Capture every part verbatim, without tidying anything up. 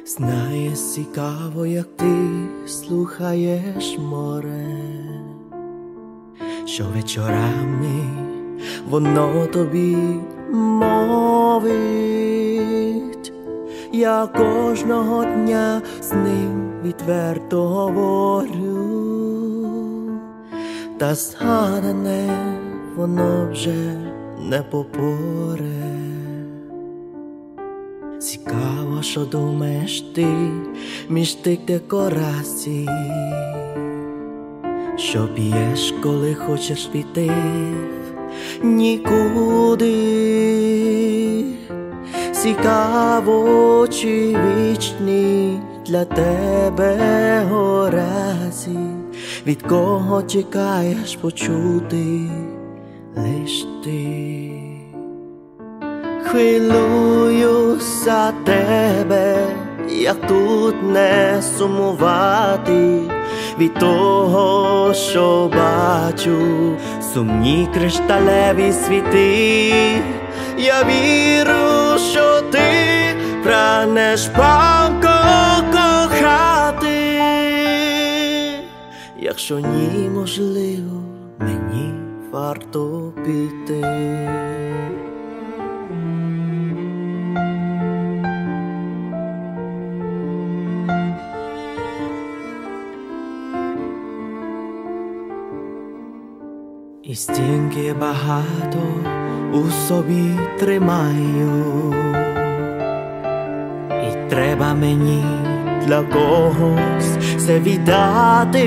Знаєш, цікаво, як ти слухаєш море, що вечорами воно тобі мовить. Я кожного дня з ним відверто говорю, та згадане воно вже не попоре. Цікаво, що думаєш ти між тих декорацій, що п'єш, коли хочеш піти в нікуди. Цікаво, чи вічні для тебе гораці, від кого чекаєш почути лиш ти. Хвилююсь за тебе, як тут не сумувати від того, що бачу сумні кришталеві світи. Я вірю, що ти прагнеш палко кохати. Якщо ні, можливо, мені варто піти. І стільки багато у собі тримаю, і треба мені для когось все віддати.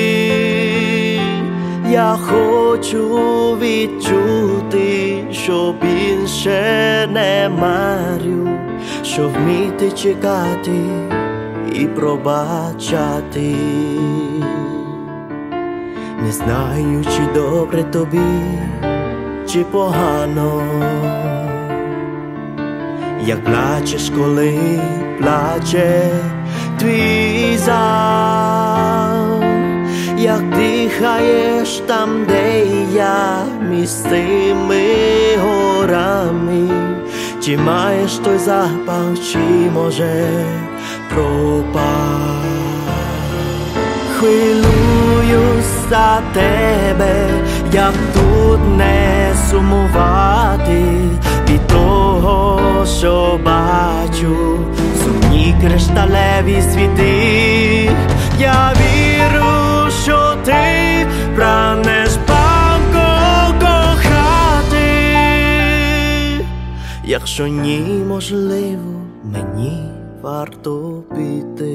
Я хочу відчути, що більше не марю, що вміти чекати і пробачати. Не знаю, чи добре тобі, чи погано, як плачеш, коли плаче твій зал, як дихаєш там, де я, між цими горами. Чи маєш той запах, чи може пропав? Хвилююсь за тебе, як тут не сумувати від того, що бачу сумні кришталеві світи. Я вірю, що ти прагнеш палко кохати. Якщо ні, можливо, мені варто піти.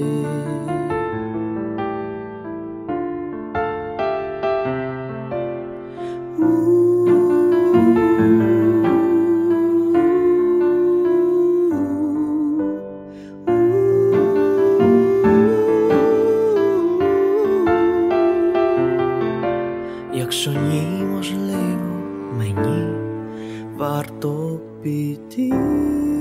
Якщо ні, можливо, мені варто піти.